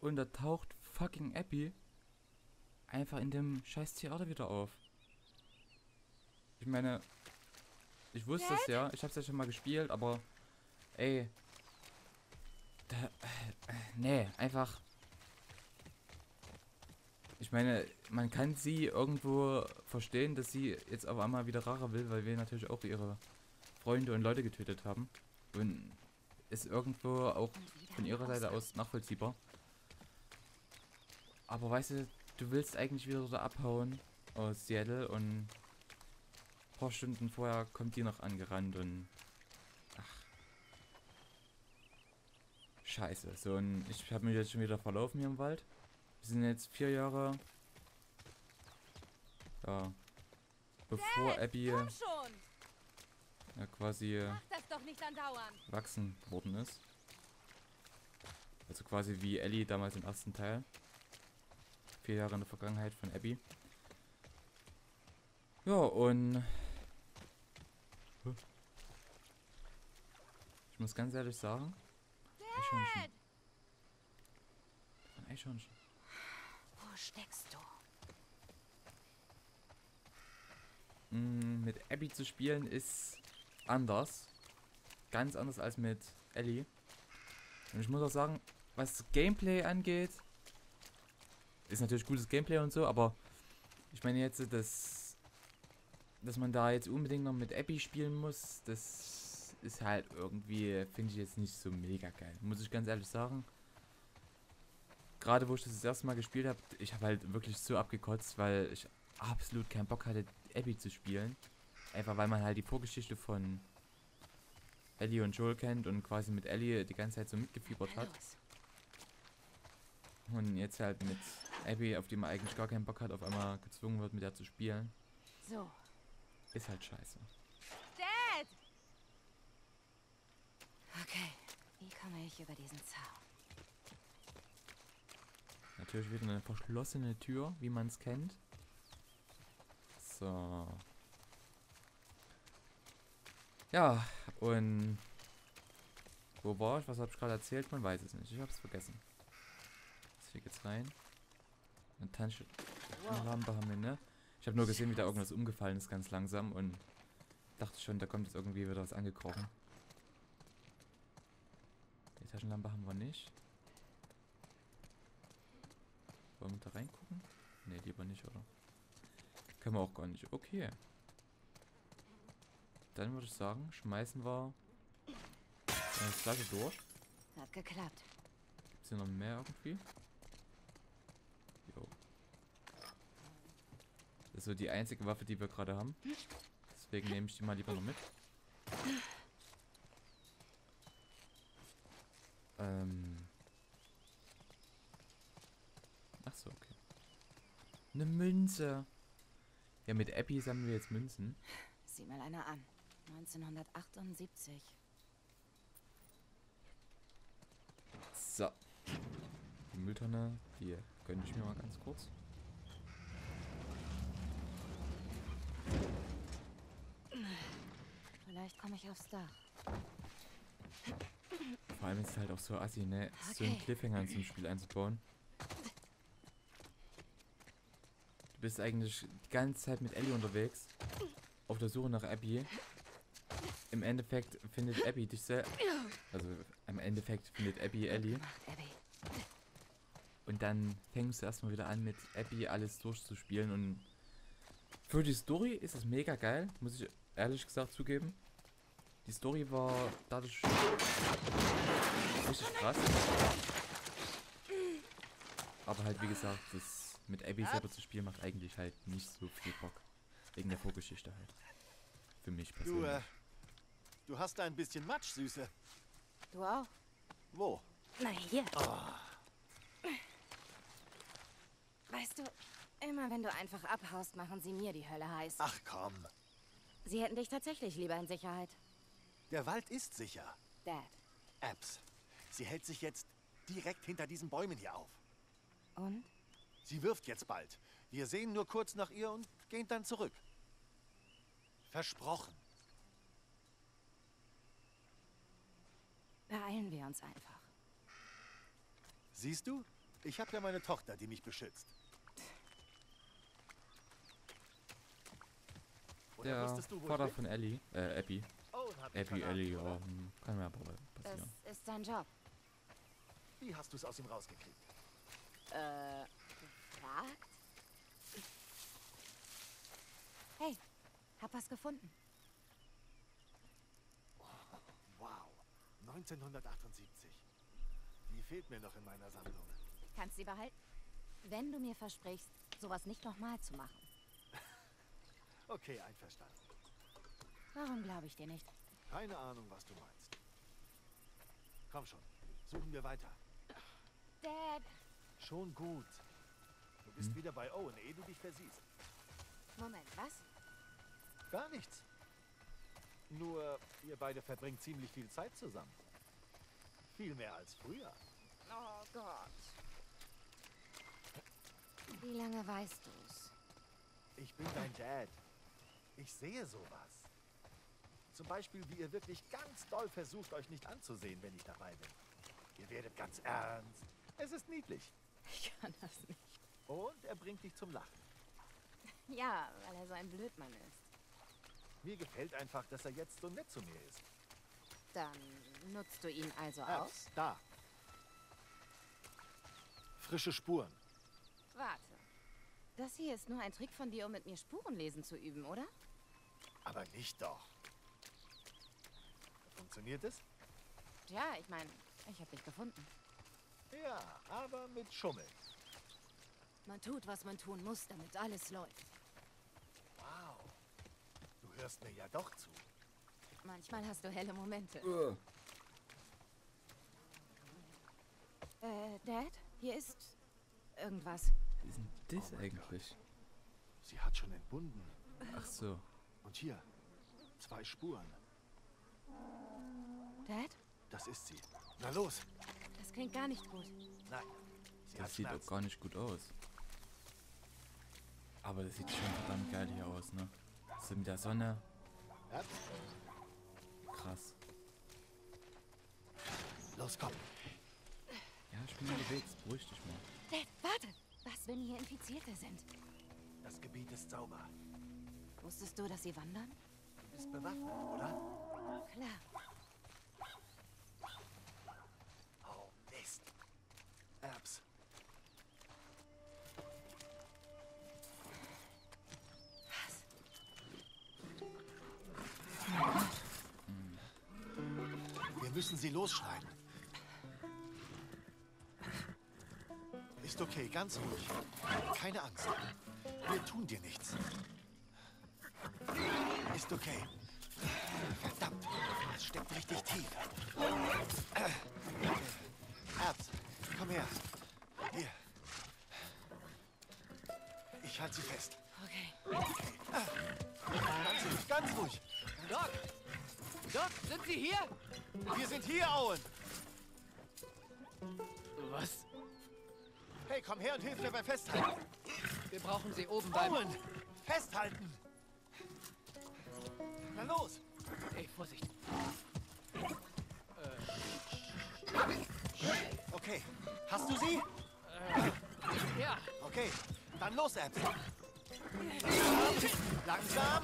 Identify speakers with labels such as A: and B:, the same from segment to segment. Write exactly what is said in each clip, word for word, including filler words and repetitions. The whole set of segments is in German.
A: Und da taucht fucking Abby einfach in dem scheiß Theater wieder auf. Ich meine, ich wusste es ja, ich hab's ja schon mal gespielt, aber ey, da, äh, nee, einfach. Ich meine, man kann sie irgendwo verstehen, dass sie jetzt auf einmal wieder Rache will, weil wir natürlich auch ihre Freunde und Leute getötet haben. Und ist irgendwo auch von ihrer Seite aus nachvollziehbar. Aber weißt du, du willst eigentlich wieder da abhauen aus Seattle und ein paar Stunden vorher kommt die noch angerannt und ach. Scheiße. So, und ich habe mich jetzt schon wieder verlaufen hier im Wald. Wir sind jetzt vier Jahre. Ja. Bevor
B: Dad,
A: Abby
B: komm schon!
A: ja, quasi
B: Mach das doch nicht andauernd.
A: erwachsen geworden ist. Also quasi wie Ellie damals im ersten Teil. Vier Jahre in der Vergangenheit von Abby. Ja, und ich muss ganz ehrlich sagen, Eichhörnchen.
B: Dad!
A: Ein Eichhörnchen.
B: Wo steckst du?
A: Mm, mit Abby zu spielen ist anders. Ganz anders als mit Ellie. Und ich muss auch sagen, was das Gameplay angeht, ist natürlich gutes Gameplay und so, aber ich meine jetzt, dass, dass man da jetzt unbedingt noch mit Abby spielen muss, das ist halt irgendwie, finde ich jetzt nicht so mega geil. Muss ich ganz ehrlich sagen. Gerade wo ich das das erste Mal gespielt habe, ich habe halt wirklich so abgekotzt, weil ich absolut keinen Bock hatte, Abby zu spielen. Einfach weil man halt die Vorgeschichte von Ellie und Joel kennt und quasi mit Ellie die ganze Zeit so mitgefiebert hat. Und jetzt halt mit Abby, auf die man eigentlich gar keinen Bock hat, auf einmal gezwungen wird, mit der zu spielen.
B: So.
A: Ist halt scheiße.
B: Dad! Okay, wie komme ich über diesen Zaun?
A: Natürlich wieder eine verschlossene Tür, wie man es kennt. So. Ja, und wo war ich? Was habe ich gerade erzählt? Man weiß es nicht. Ich habe es vergessen. Jetzt hier geht's rein. Eine Taschenlampe haben wir, ne? Ich habe nur gesehen, wie da irgendwas umgefallen ist, ganz langsam und dachte schon, da kommt jetzt irgendwie wieder was angekrochen. Die Taschenlampe haben wir nicht. Wollen wir da reingucken? Ne, lieber nicht, oder? Können wir auch gar nicht. Okay. Dann würde ich sagen, schmeißen wir eine Flasche durch.
B: Hat geklappt.
A: Gibt es hier noch mehr irgendwie? Jo. Das ist so die einzige Waffe, die wir gerade haben. Deswegen nehme ich die mal lieber noch mit. Ähm. Ach so, okay. Eine Münze. Ja, mit Abby sammeln wir jetzt Münzen.
B: Sieh mal einer an. neunzehnhundertachtundsiebzig.
A: So. Die Mülltonne, die gönne ich mir mal ganz kurz.
B: Vielleicht komme ich aufs Dach.
A: Vor allem ist es halt auch so assi, ne? So einen
B: Okay.
A: Cliffhanger zum Spiel einzubauen. Du bist eigentlich die ganze Zeit mit Ellie unterwegs. Auf der Suche nach Abby. Im Endeffekt findet Abby dich selbst. Also im Endeffekt findet Abby Ellie.
B: Macht Abby.
A: Und dann fängst du erstmal wieder an, mit Abby alles durchzuspielen. Und für die Story ist es mega geil, muss ich ehrlich gesagt zugeben. Die Story war dadurch richtig krass. Aber halt, wie gesagt, das mit Abby selber zu spielen macht eigentlich halt nicht so viel Bock. Wegen der Vorgeschichte halt. Für mich
C: Du,
A: persönlich.
C: äh, du hast da ein bisschen Matsch, Süße.
B: Du auch?
C: Wo?
B: Na hier. Weißt du, immer wenn du einfach abhaust, machen sie mir die Hölle heiß.
C: Ach komm,
B: Sie hätten dich tatsächlich lieber in Sicherheit.
C: der Wald ist sicher.
B: Dad.
C: Abs, sie hält sich jetzt direkt hinter diesen Bäumen hier auf.
B: Und?
C: Sie wirft jetzt bald. Wir sehen nur kurz nach ihr und gehen dann zurück. Versprochen.
B: Beeilen wir uns einfach.
C: Siehst du? Ich habe ja meine Tochter, die mich beschützt. Oder
A: Der
C: wusstest du, wo
A: Vater
C: ich bin?
A: von Ellie, äh, Abby.
C: Owen hat mich
A: Abby,
C: verraten,
A: Ellie, ja,
C: oder?
A: hm, kann mir aber passieren.
B: Es ist dein Job.
C: Wie hast du es aus ihm rausgekriegt?
B: Äh, gefragt? Hey, hab was gefunden.
C: Wow, neunzehnhundertachtundsiebzig. Die fehlt mir noch in meiner Sammlung.
B: Kannst sie behalten? Wenn du mir versprichst, sowas nicht nochmal zu machen.
C: Okay, einverstanden.
B: Warum glaube ich dir nicht?
C: Keine Ahnung, was du meinst. Komm schon, suchen wir weiter.
B: Dad!
C: Schon gut. Du bist wieder bei Owen, ehe du dich versiehst.
B: Moment, was?
C: Gar nichts. Nur, ihr beide verbringt ziemlich viel Zeit zusammen. Viel mehr als früher.
B: Oh Gott. Wie lange weißt du's?
C: Ich bin dein Dad. Ich sehe sowas. Zum Beispiel, wie ihr wirklich ganz doll versucht, euch nicht anzusehen, wenn ich dabei bin. Ihr werdet ganz ernst. Es ist niedlich.
B: Ich kann das nicht.
C: Und er bringt dich zum Lachen.
B: Ja, weil er so ein Blödmann ist.
C: Mir gefällt einfach, dass er jetzt so nett zu mir ist.
B: Dann nutzt du ihn also
C: Ah,
B: aus?
C: da. Frische Spuren.
B: Warte. Das hier ist nur ein Trick von dir, um mit mir Spurenlesen zu üben, oder?
C: Aber nicht doch. Funktioniert es?
B: Ja, ich meine, ich habe dich gefunden.
C: Ja, aber mit Schummeln.
B: Man tut, was man tun muss, damit alles läuft.
C: Wow. Du hörst mir ja doch zu.
B: Manchmal hast du helle Momente.
A: Uh.
B: Äh, Dad, hier ist irgendwas.
A: Wie ist denn das
C: Oh mein
A: eigentlich?
C: Sie hat schon entbunden.
A: Ach so.
C: Und hier, zwei Spuren.
B: Dad,
C: Das ist sie. Na los.
B: das klingt gar nicht gut.
C: Nein, sie hat
A: Das sieht auch
C: Schmerzen.
A: gar nicht gut aus. Aber das sieht schon verdammt geil hier aus, ne? So mit der Sonne.
C: Ja?
A: Krass.
C: Los, komm.
A: Ja, ich bin unterwegs. Beruhig dich mal.
B: Dad, warte! Was, wenn hier Infizierte sind?
C: Das Gebiet ist sauber.
B: Wusstest du, dass sie wandern?
C: Du bist bewaffnet, oder?
B: Klar.
C: Oh, Mist. Erbs. Wir müssen sie losschneiden. Ist okay, ganz ruhig. Keine Angst. Wir tun dir nichts. Ist okay. Verdammt, es steckt richtig tief. Erbs, komm her. Hier. Ich halte sie fest.
B: Okay.
C: Ganz ruhig, ganz ruhig.
D: Doc! Doc, sind Sie hier?
C: Wir sind hier, Owen.
D: Was?
C: Hey, komm her und hilf mir beim Festhalten.
D: Wir brauchen Sie oben beim...
C: Owen, festhalten. Na los.
D: Hey, Vorsicht.
C: Okay, hast du sie?
D: Ja,
C: Okay, dann los, Erbs. Langsam.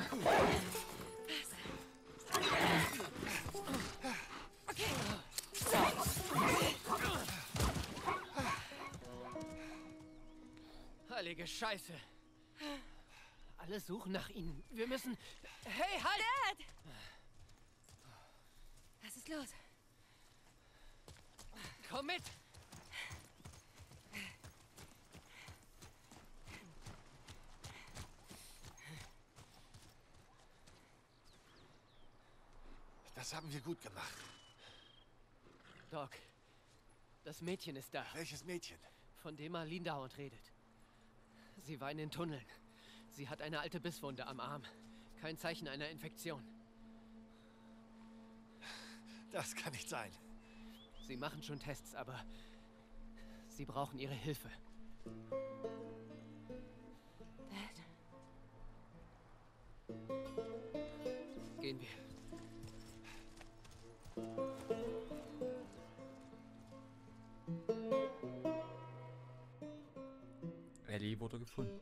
D: heilige Scheiße. Alle suchen nach Ihnen. Wir müssen... Hey, halt!
B: Dad! Was ist los?
D: Komm mit!
C: Das haben wir gut gemacht.
D: Doc, das Mädchen ist da,
C: Welches Mädchen?
D: von dem Marlene dauernd redet. Sie war in den Tunneln. Sie hat eine alte Bisswunde am Arm. Kein Zeichen einer Infektion.
C: Das kann nicht sein.
D: Sie machen schon Tests, aber sie brauchen ihre Hilfe.
B: Dad?
D: Gehen wir.
A: Ellie wurde gefunden.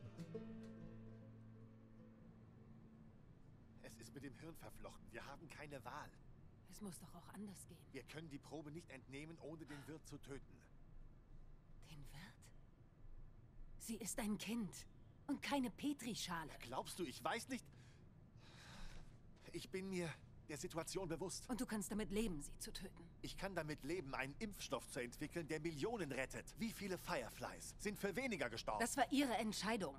C: Es ist mit dem Hirn verflochten. Wir haben keine Wahl.
E: Es muss doch auch anders gehen.
C: Wir können die Probe nicht entnehmen, ohne den Wirt zu töten.
E: Den Wirt? Sie ist ein Kind und keine Petrischale.
C: Glaubst du, ich weiß nicht? Ich bin mir der Situation bewusst.
E: Und du kannst damit leben, sie zu töten.
C: Ich kann damit leben, einen Impfstoff zu entwickeln, der Millionen rettet. Wie viele Fireflies sind für weniger gestorben?
E: Das war ihre Entscheidung.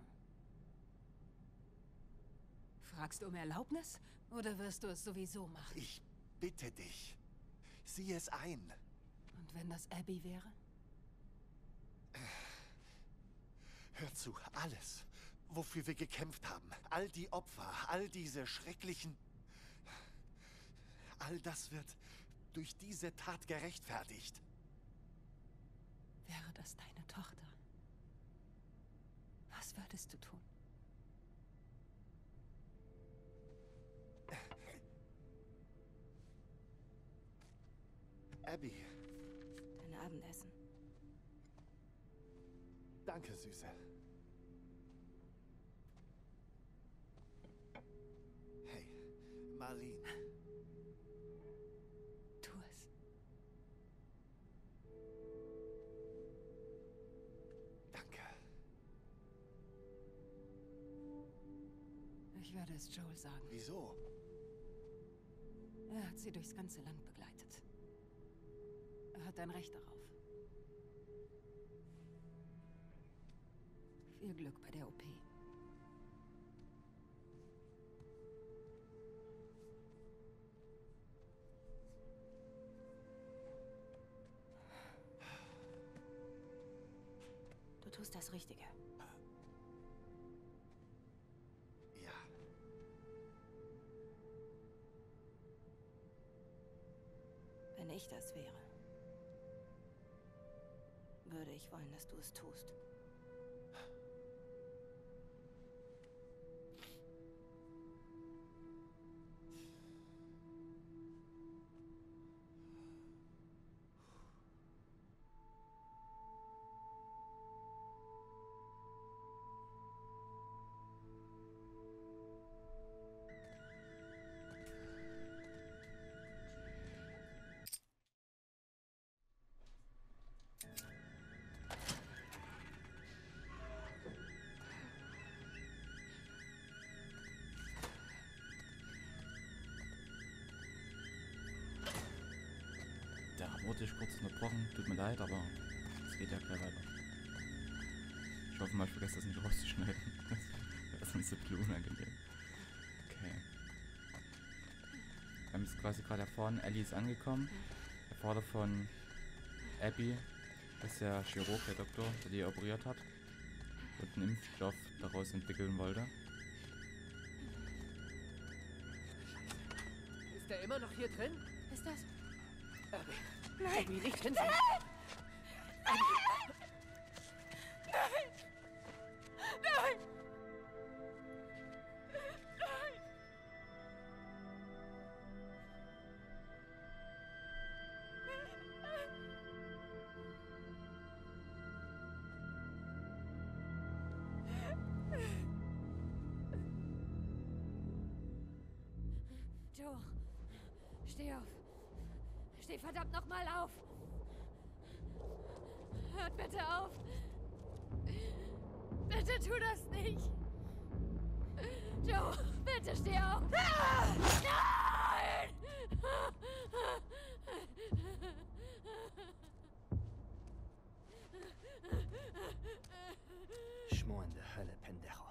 E: Fragst du um Erlaubnis oder wirst du es sowieso machen?
C: Ich bitte dich. Sieh es ein.
E: Und wenn das Abby wäre?
C: Hör zu, alles, wofür wir gekämpft haben, all die Opfer, all diese schrecklichen... All das wird durch diese Tat gerechtfertigt.
E: Wäre das deine Tochter? Was würdest du tun?
C: Abby.
B: Dein Abendessen.
C: Danke, Süße. Hey, Marlene.
E: Tu es.
C: Danke.
E: Ich werde es Joel sagen.
C: Wieso?
E: Er hat sie durchs ganze Land begleitet. Er hat ein Recht darauf. Viel Glück bei der O P.
B: Du tust das Richtige.
C: Ja.
B: Wenn ich das wäre, würde ich wollen, dass du es tust.
A: Da wurde ich kurz unterbrochen, tut mir leid, aber es geht ja gleich weiter. Ich hoffe mal, ich vergesse das nicht rauszuschneiden. Das ist sonst so unangenehm. Okay. Wir haben jetzt quasi gerade erfahren, Ellie ist angekommen. Der Vater von Abby, das ist der Chirurg, der Doktor, der die operiert hat und einen Impfstoff daraus entwickeln wollte.
D: Ist er immer noch hier drin?
B: Ist das?
D: Abby.
B: Nein!
D: Abby, nicht hinsehen!
B: Nein! Joe, steh auf. Steh verdammt noch mal auf. Hört bitte auf. Bitte tu das nicht. Joe, bitte steh auf. Ah! Nein!
F: Schmor in der Hölle, Pendejo.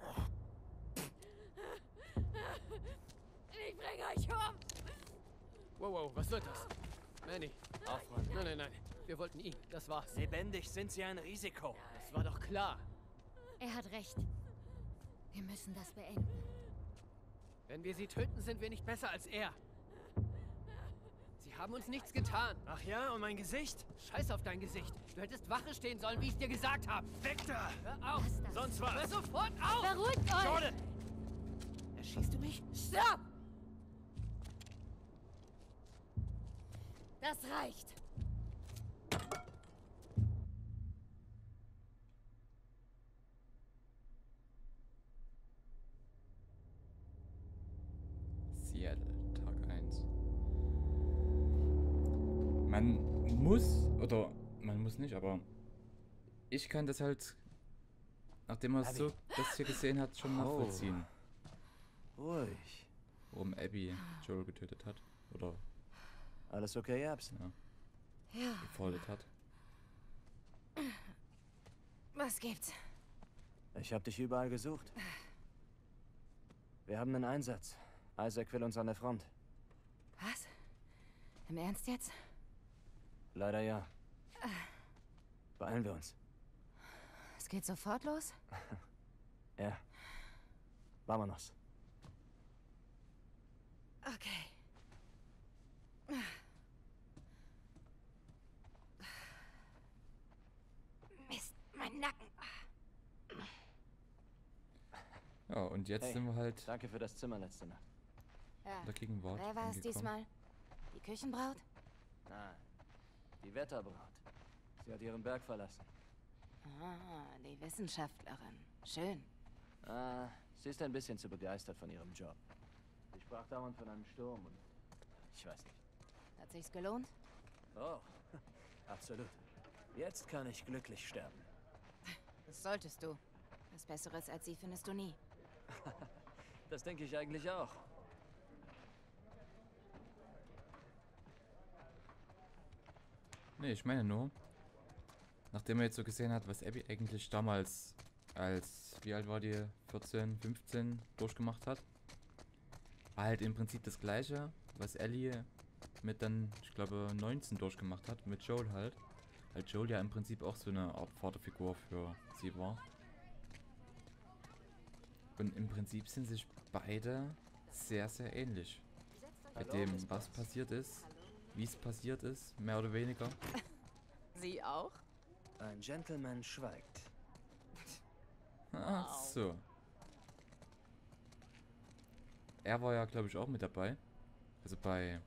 B: Ich bring euch um.
D: Wow, wow, was wird das? Manny.
F: Aufräumen.
D: Nein, nein, nein. Wir wollten ihn. Das war's.
F: Lebendig sind sie ein Risiko.
D: Das war doch klar.
B: Er hat recht. Wir müssen das beenden.
D: Wenn wir sie töten, sind wir nicht besser als er. Sie haben uns nichts getan.
F: Ach ja, und mein Gesicht?
D: Scheiß auf dein Gesicht. Du hättest Wache stehen sollen, wie ich dir gesagt habe.
F: Weg da!
D: Hör auf.
B: Lass das.
F: Sonst
D: Hör
F: was!
D: sofort auf.
B: Beruhigt euch!
F: Jordan!
D: Erschießt du mich?
B: Stopp! Das reicht.
A: Man muss, oder man muss nicht, aber ich kann das halt, nachdem man so das hier gesehen hat, schon nachvollziehen,
F: Ruhig.
A: warum Abby Joel getötet hat. Oder
F: Alles okay, Abs?
A: ja,
B: Ja,
A: gefoltert hat.
B: was gibt's?
F: Ich habe dich überall gesucht. Wir haben einen Einsatz. Isaac will uns an der Front.
B: Was? Im Ernst jetzt?
F: Leider ja. Beeilen wir uns.
B: Es geht sofort los?
F: Ja. Vámonos.
B: Okay. Mist, mein Nacken.
A: Ja, und jetzt
F: Hey,
A: sind wir halt
F: Danke für das Zimmer letzte Nacht.
B: Ja.
A: in der Gegenwart
B: Wer war es
A: angekommen.
B: diesmal? Die Küchenbraut?
F: Nein. Die Wetterbraut. Sie hat ihren Berg verlassen.
B: Ah, die Wissenschaftlerin. Schön.
F: Ah, sie ist ein bisschen zu begeistert von ihrem Job. Sie sprach dauernd von einem Sturm und ich weiß nicht.
B: Hat sich's gelohnt?
F: Oh, absolut. Jetzt kann ich glücklich sterben.
B: Das solltest du. Was Besseres als sie findest du nie.
F: Das denke ich eigentlich auch.
A: Nee, ich meine nur, nachdem er jetzt so gesehen hat, was Abby eigentlich damals als, wie alt war die, vierzehn, fünfzehn durchgemacht hat, war halt im Prinzip das gleiche, was Ellie mit dann, ich glaube, neunzehn durchgemacht hat, mit Joel halt. Weil Joel ja im Prinzip auch so eine Art Vaterfigur für sie war. Und im Prinzip sind sich beide sehr, sehr ähnlich. Bei
F: Hallo,
A: dem,
F: Miss
A: was
F: Barnes.
A: passiert ist, wie es passiert ist, mehr oder weniger.
B: Sie auch?
F: Ein Gentleman schweigt.
A: Ach so. Er war ja, glaube ich, auch mit dabei. Also bei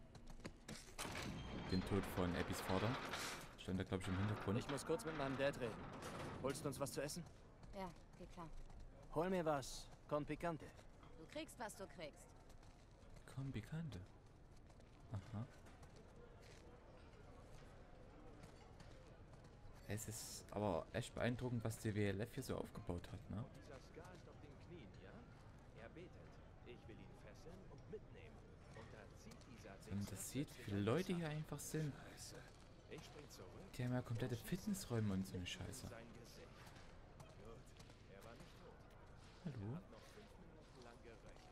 A: dem Tod von Abbys Vater. Stand da, glaube ich, im Hintergrund.
F: Ich muss kurz mit meinem Dad reden. Holst du uns was zu essen?
B: Ja, geht klar.
F: Hol mir was. Con picante.
B: Du kriegst, was du kriegst.
A: Komm, Bekannte. Aha. Es ist aber echt beeindruckend, was die W L F hier so aufgebaut hat, ne?
G: Dieser Ska ist auf den Knien, ja? Er betet. Ich will ihn fesseln und mitnehmen. Und da zieht dieser
A: Wenn man das sieht, wie viele Leute hier einfach sind.
G: Ich spring zurück.
A: Die haben ja komplette Fitnessräume und so eine Scheiße.
G: Sein Gesicht. Gut. Er war nicht tot.
A: Hallo?
G: Noch fünf Minuten lang gerechnet.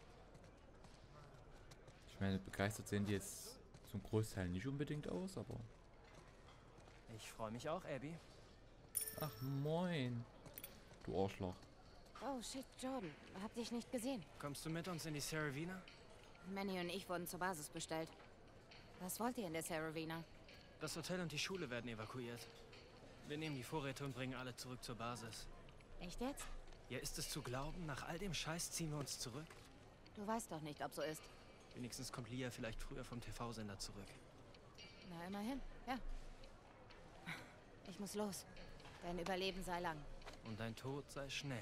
A: Ich meine, begeistert sehen die jetzt zum Großteil nicht unbedingt aus, aber...
F: Ich freue mich auch, Abby.
A: Ach, moin. Du Arschloch.
B: Oh shit, Jordan. Hab dich nicht gesehen.
F: Kommst du mit uns in die Saravina?
B: Manny und ich wurden zur Basis bestellt. Was wollt ihr in der Saravina?
H: Das Hotel und die Schule werden evakuiert. Wir nehmen die Vorräte und bringen alle zurück zur Basis.
B: Echt jetzt?
H: Ja, ist es zu glauben, nach all dem Scheiß ziehen wir uns zurück?
B: Du weißt doch nicht, ob so ist.
H: Wenigstens kommt Lia vielleicht früher vom T V-Sender zurück.
B: Na, immerhin. Ja. Ich muss los. Dein Überleben sei lang.
H: Und dein Tod sei schnell.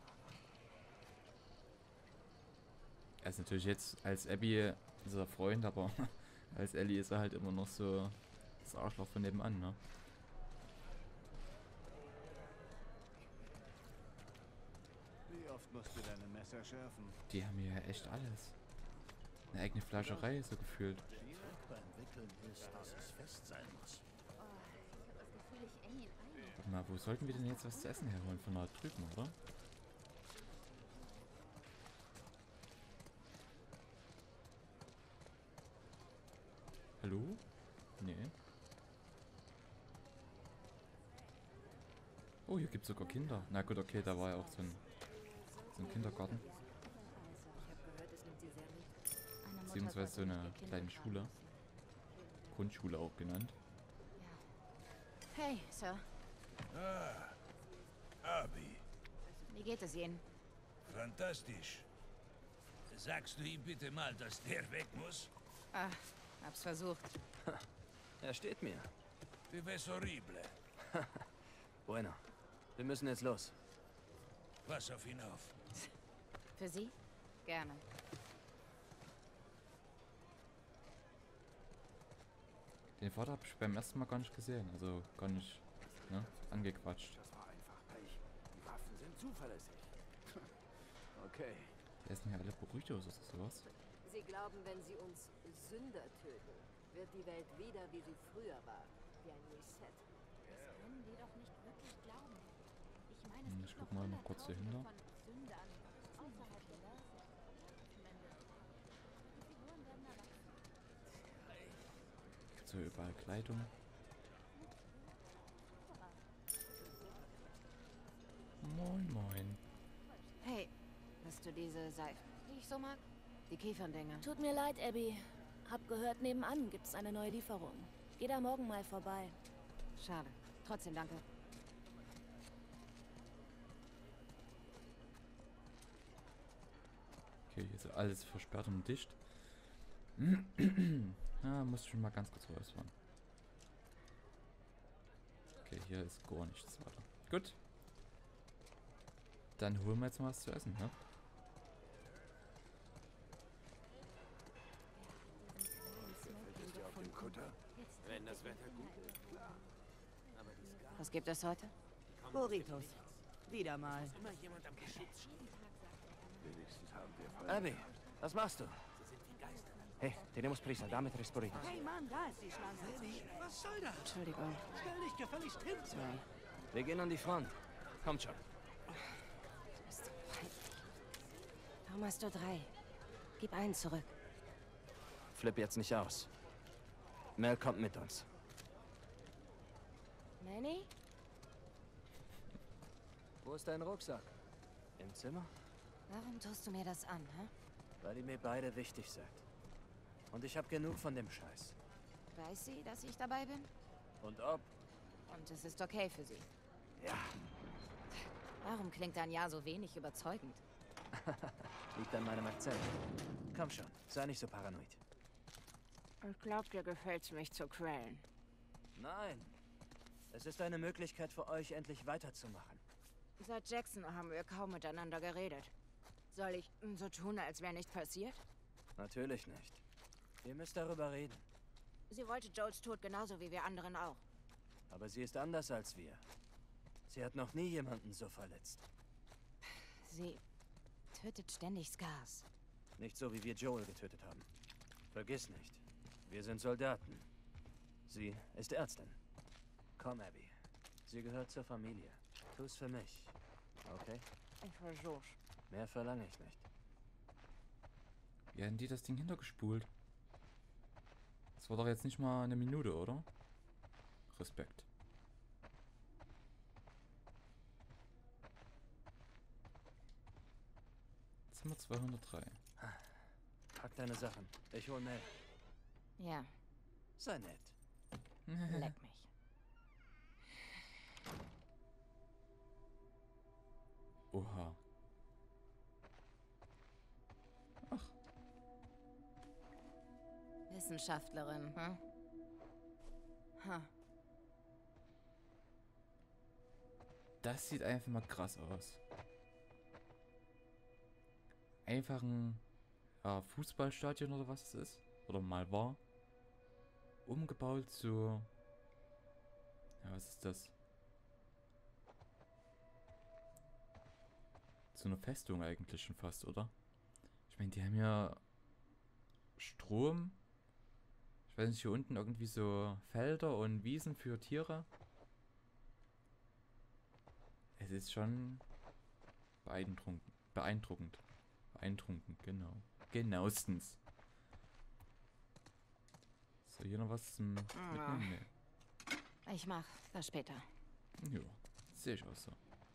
A: Er ist natürlich jetzt als Abby dieser Freund, aber als Ellie ist er halt immer noch so das Arschloch von nebenan, ne?
C: Wie oft musst du deine Messer schärfen?
A: Die haben hier ja echt alles. Eine eigene Fleischerei, so gefühlt.
C: Beim Wickeln ist, dass es fest sein muss.
A: Warte mal, wo sollten wir denn jetzt was zu essen herholen? Von da drüben, oder? Hallo? Nee. Oh, hier gibt's sogar Kinder. Na gut, okay, da war ja auch so ein, so ein Kindergarten. Beziehungsweise so eine kleine Schule. Grundschule auch genannt.
B: Hey, Sir.
I: Ah, Abby,
B: Wie geht es Ihnen?
I: fantastisch. Sagst du ihm bitte mal, dass der weg muss?
B: Ah, hab's versucht.
F: Er steht mir.
I: Du ves horrible.
F: Bueno. Wir müssen jetzt los.
I: Pass auf ihn auf.
B: Für Sie? Gerne.
A: Den Vater habe ich beim ersten Mal gar nicht gesehen, also gar nicht, ne, angequatscht.
C: Das war einfach Pech. Die Waffen sind zuverlässig. Okay.
A: Der ist ja alle beruhigt oder sowas.
J: Sie glauben, wenn sie uns Sünder töten, wird die Welt wieder wie sie früher war. Wie ein Reset.
B: Das können die doch nicht wirklich glauben. Ich meine,
A: Hm,
B: es
A: ich
B: gibt
A: guck mal noch kurz hier hinter.
B: von Sündern außerhalb der Welt. Die Figuren werden erwachsen.
A: Gibt's hier überall Kleidung? Moin, moin.
B: Hey, hast du diese Seife, die ich so mag? Die Kieferndinger.
K: Tut mir leid, Abby. Hab gehört, nebenan gibt's eine neue Lieferung. Geh da morgen mal vorbei.
B: Schade. Trotzdem danke.
A: Okay, hier ist alles versperrt und dicht. Ah, muss ich mal ganz kurz rausfahren. Okay, hier ist gar nichts weiter. Gut. Dann holen wir jetzt mal was zu essen, ne?
C: Bist du auf dem Kutter?
G: Wenn das Wetter gut ist, klar.
B: Was gibt es heute?
L: Burritos. Wieder mal.
G: Immer jemand am Geschütz steht.
C: Wenigstens haben wir Feuer.
F: Abby, was machst du?
G: Sie sind wie Geister.
F: Hey, tenemos prisa, dame tres burritos.
L: Hey Mann, da ist die Schlange.
H: Was soll das?
B: Entschuldigung.
H: Stell dich gefälligst hin.
B: Sorry.
F: Wir gehen an die Front. Kommt schon.
B: Du bist so peinlich. Warum hast du drei? Gib einen zurück.
F: Flipp jetzt nicht aus. Mel kommt mit uns.
B: Manny?
F: Wo ist dein Rucksack? Im Zimmer?
B: Warum tust du mir das an, hä?
F: Weil ihr mir beide wichtig seid. Und ich habe genug von dem Scheiß.
B: Weiß sie, dass ich dabei bin?
F: Und ob?
B: Und es ist okay für sie.
F: Ja.
B: Warum klingt dein Ja so wenig überzeugend?
F: Liegt an meinem Akzent. Komm schon, sei nicht so paranoid.
B: Ich glaub, dir gefällt's, mich zu quälen.
F: Nein. Es ist eine Möglichkeit für euch, endlich weiterzumachen.
B: Seit Jackson haben wir kaum miteinander geredet. Soll ich so tun, als wäre nichts passiert?
F: Natürlich nicht. Ihr müsst darüber reden.
B: Sie wollte Joels Tod genauso wie wir anderen auch.
F: Aber sie ist anders als wir. Sie hat noch nie jemanden so verletzt.
B: Sie tötet ständig Scars.
F: Nicht so, wie wir Joel getötet haben. Vergiss nicht. Wir sind Soldaten. Sie ist Ärztin. Komm, Abby. Sie gehört zur Familie. Tu's für mich. Okay?
B: Ich versuch's.
F: Mehr verlange ich nicht.
A: Wie haben die das Ding hintergespult? Das war doch jetzt nicht mal eine Minute, oder? Respekt. Zimmer zweihundertdrei.
F: Pack deine Sachen. Ich hol Mel.
B: Ja,
F: Sei nett.
B: leck mich.
A: Oha. Ach.
B: Wissenschaftlerin, hm? Ha.
A: Das sieht einfach mal krass aus. Einfach ein ja, Fußballstadion oder was es ist. Oder mal war. Umgebaut zu... Ja, was ist das? Zu einer Festung eigentlich schon fast, oder? Ich meine, die haben ja Strom. Ich weiß nicht, hier unten irgendwie so Felder und Wiesen für Tiere. Es ist schon beeindruckend. Beeindruckend. Beeindruckend, genau. Genauestens. So, hier noch was zum Mitnehmen? Nee.
B: Ich mach das später.
A: Jo, sehe ich auch so.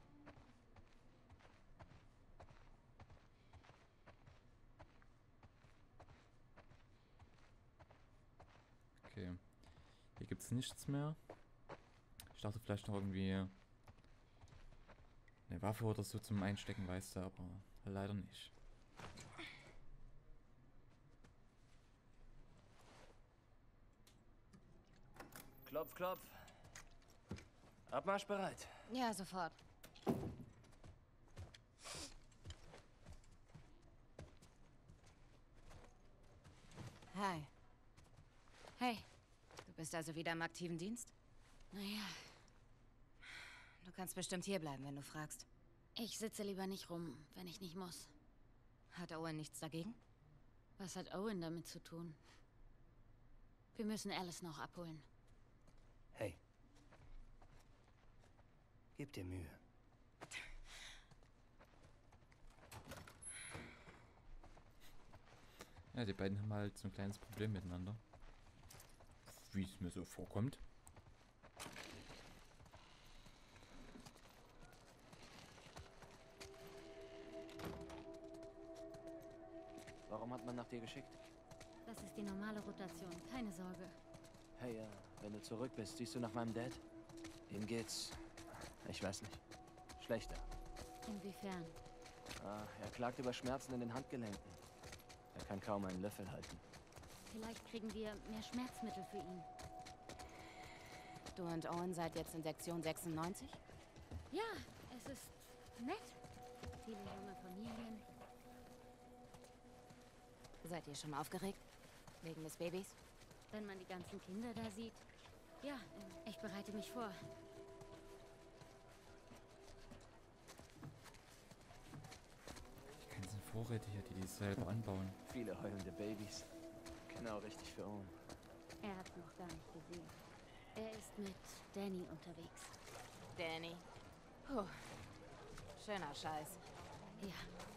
A: Okay. Hier gibt es nichts mehr. Ich dachte vielleicht noch irgendwie eine Waffe oder so zum Einstecken, weißt du, aber leider nicht.
F: Klopf, klopf. Abmarsch bereit.
B: Ja, sofort. Hi. Hey, du bist bist also wieder im aktiven Dienst? Naja. Du kannst bestimmt hierbleiben, wenn du fragst.
M: Ich sitze lieber nicht rum, wenn ich nicht muss.
B: Hat Owen nichts dagegen?
M: Was hat Owen damit zu tun? Wir müssen Alice noch abholen.
F: Hey. Gib dir Mühe.
A: Ja, die beiden haben halt so ein kleines Problem miteinander. Wie es mir so vorkommt.
F: Warum hat man nach dir geschickt?
M: Das ist die normale Rotation, keine Sorge.
F: Hey, äh, wenn du zurück bist, siehst du nach meinem Dad? Ihm geht's, ich weiß nicht, schlechter.
M: Inwiefern?
F: Ah, er klagt über Schmerzen in den Handgelenken. Er kann kaum einen Löffel halten.
M: Vielleicht kriegen wir mehr Schmerzmittel für ihn.
B: Du und Owen seid jetzt in Sektion sechsundneunzig?
M: Ja, es ist nett. Viele junge Familien.
B: Seid ihr schon aufgeregt? Wegen des Babys?
M: Wenn man die ganzen Kinder da sieht. Ja, ich bereite mich vor.
A: Die ganzen Vorräte hier, die die selber anbauen.
F: Viele heulende Babys. Genau richtig für Owen.
M: Er hat noch gar nicht gesehen. Er ist mit Danny unterwegs.
B: Danny. Puh. Schöner Scheiß.
M: Ja.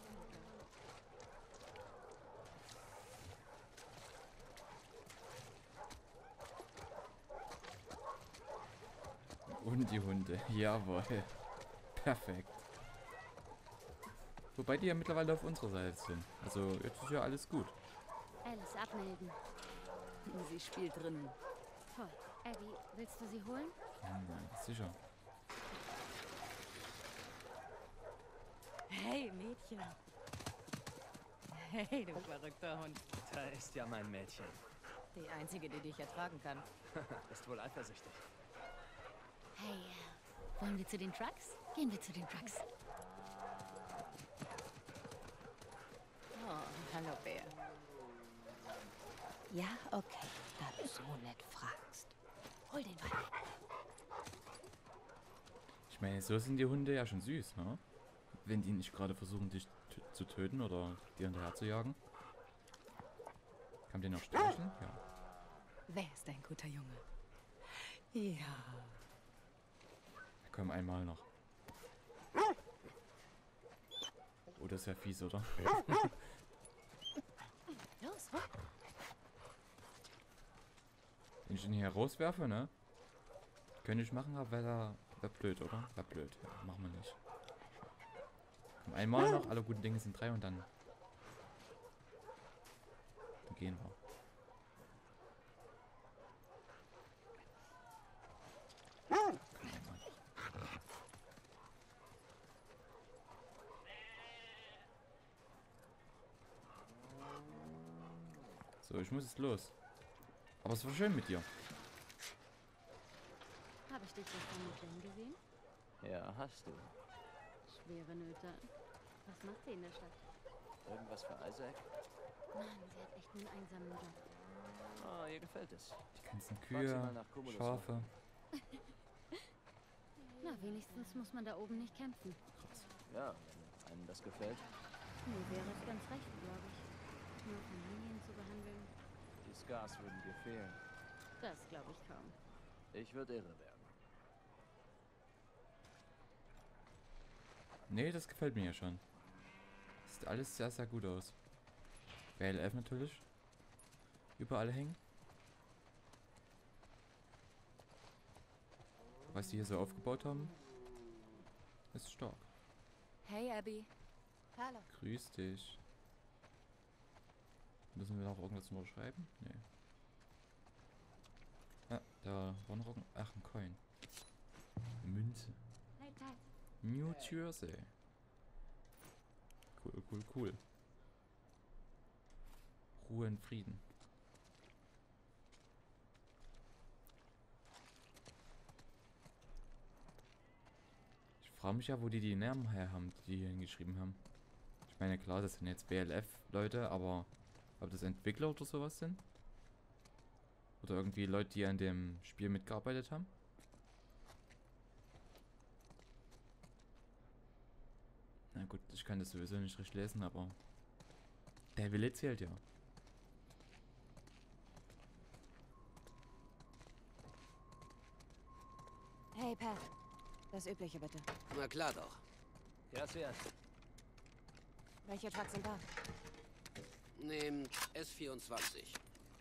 A: Und die Hunde. Jawohl. Perfekt. Wobei die ja mittlerweile auf unserer Seite sind. Also jetzt ist ja alles gut.
M: Alice abmelden.
E: Sie spielt drinnen.
M: Toll. Abby, willst du sie holen?
A: Ja, sicher.
E: Hey, Mädchen. Hey, du verrückter Hund.
F: Da ist ja mein Mädchen.
E: Die einzige, die dich ertragen kann.
F: Ist wohl eifersüchtig.
M: Hey, wollen wir zu den Trucks? Gehen wir zu den Trucks.
E: Oh, hallo, Bär. Ja, okay, da du so nett fragst. Hol den Ball.
A: Ich meine, so sind die Hunde ja schon süß, ne? Wenn die nicht gerade versuchen, dich zu töten oder dir hinterher zu jagen. Kann man den noch streicheln? Ja.
E: Wer ist ein guter Junge? Ja.
A: Komm, einmal noch. Oh, das ist ja fies, oder?
E: Los, hoch.
A: Wenn ich ihn hier rauswerfe, ne? Könnte ich machen, aber wäre wär blöd, oder? Wäre blöd. Ja, machen wir nicht. Komm, einmal noch. Alle guten Dinge sind drei und dann... Dann gehen wir. So, ich muss jetzt los. Aber es war schön mit dir.
M: Habe ich dich gestern mit Jen gesehen?
F: Ja, hast du.
M: Schwere Nöte. Was macht sie in der Stadt?
F: Irgendwas für Isaac?
M: Mann, sie hat echt einen einsamen Job.
F: Oh, ihr gefällt es.
A: Die ganzen
F: Frag sie mal
A: Kühe,
F: nach Cumulus.
A: Schafe.
M: Na, wenigstens muss man da oben nicht kämpfen.
F: Ja, wenn einem das gefällt.
M: Mir wäre es ganz recht, glaube ich. Nur Familien zu behandeln,
F: Die Scars würden dir fehlen.
M: das glaube ich kaum.
F: Ich würde irre werden.
A: Nee, das gefällt mir ja schon. Sieht alles sehr, sehr gut aus. B L F natürlich. Überall hängen. Was die hier so aufgebaut haben, ist stark.
B: Hey, Abby. Hallo.
A: Grüß dich. Müssen wir noch irgendwas unterschreiben? Nee. Ja, da war noch irgend... Ach, ein Coin. Münze.
M: Hey, Ted.
A: New Jersey. Cool, cool, cool. Ruhe und Frieden. Ich frage mich ja, wo die die Namen her haben, die die hier hingeschrieben haben. Ich meine, klar, das sind jetzt B L F-Leute, aber ob das Entwickler oder sowas sind? Oder irgendwie Leute, die an dem Spiel mitgearbeitet haben. Na gut, ich kann das sowieso nicht richtig lesen, aber der Wille zählt ja.
B: Hey, Pat. Das Übliche, bitte.
N: Na klar doch.
F: Ja, zuerst.
B: Welche Trucks sind da?
N: Nehmt S vierundzwanzig.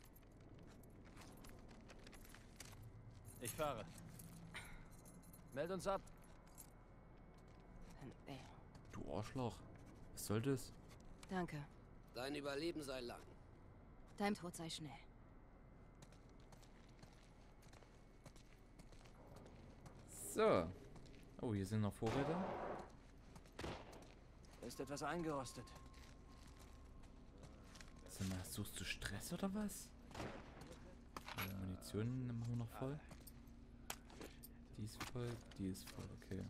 F: Ich fahre. Meld uns ab.
B: Ey,
A: Du Arschloch. Was soll das?
B: danke.
N: Dein Überleben sei lang.
B: Dein Tod sei schnell.
A: So. Oh, hier sind noch Vorräte.
F: Ist etwas eingerostet.
A: Sag mal, suchst du Stress oder was? Die Munition machen wir noch voll. Die ist voll, die ist voll, okay.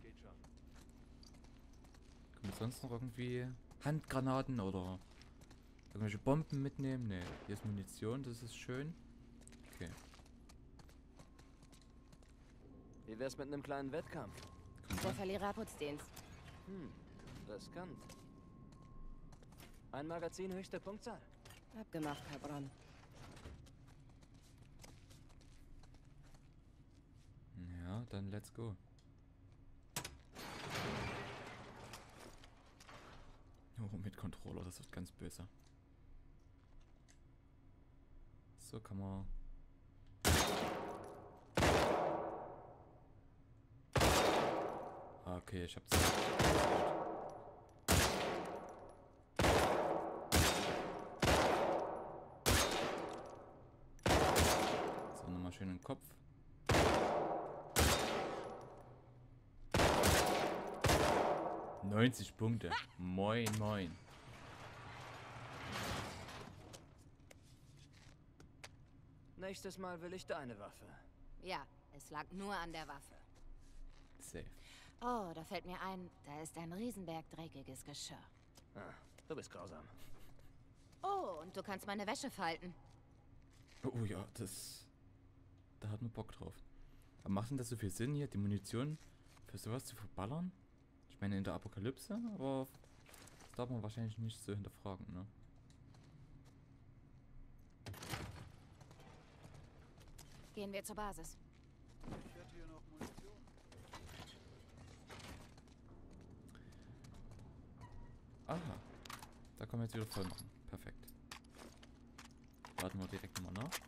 A: Können wir sonst noch irgendwie Handgranaten oder irgendwelche Bomben mitnehmen? Ne, hier ist Munition, das ist schön. Okay.
F: Wie wär's mit einem kleinen Wettkampf?
B: Der Verlierer Putzdienst.
F: Hm, riskant. Ein Magazin, höchste Punktzahl.
B: Abgemacht, Herr Braun.
A: Ja, dann let's go. Oh, mit Controller, das wird ganz böse. So kann man... Ah, okay, ich hab's. So, nochmal schön im Kopf. neunzig Punkte. Moin, moin.
F: Nächstes Mal will ich deine Waffe.
B: Ja, es lag nur an der Waffe.
A: Safe.
B: Oh, da fällt mir ein, da ist ein Riesenberg dreckiges Geschirr.
F: Ah, du bist grausam.
B: Oh, und du kannst meine Wäsche falten.
A: Oh ja, das... Da hat man Bock drauf. Aber macht denn das so viel Sinn hier, die Munition für sowas zu verballern? Ich meine in der Apokalypse, aber das darf man wahrscheinlich nicht so hinterfragen, ne?
B: Gehen wir zur Basis.
A: Aha. Da können wir jetzt wieder voll machen. Perfekt. Warten wir direkt nochmal nach.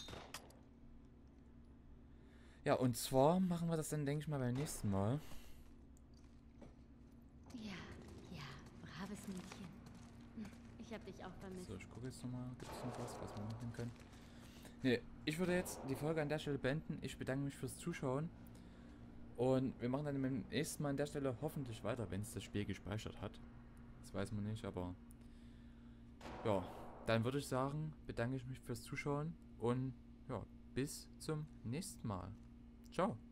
A: Ja, und zwar machen wir das dann, denke ich mal, beim nächsten Mal.
M: Ja, ja, braves Mädchen. Hm, Ich hab dich auch vermisst.
A: So, ich gucke jetzt nochmal. Gibt es noch was, was wir mitnehmen können? Ne, ich würde jetzt die Folge an der Stelle beenden. Ich bedanke mich fürs Zuschauen. Und wir machen dann beim nächsten Mal an der Stelle hoffentlich weiter, wenn es das Spiel gespeichert hat. Das weiß man nicht, aber... Ja, dann würde ich sagen, bedanke ich mich fürs Zuschauen. Und ja, bis zum nächsten Mal. Ciao.